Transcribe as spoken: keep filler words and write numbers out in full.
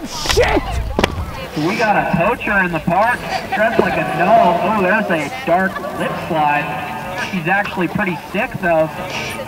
shit! We got a poacher in the park, dressed like a gnome. Oh, there's a dark lip slide. She's actually pretty sick though.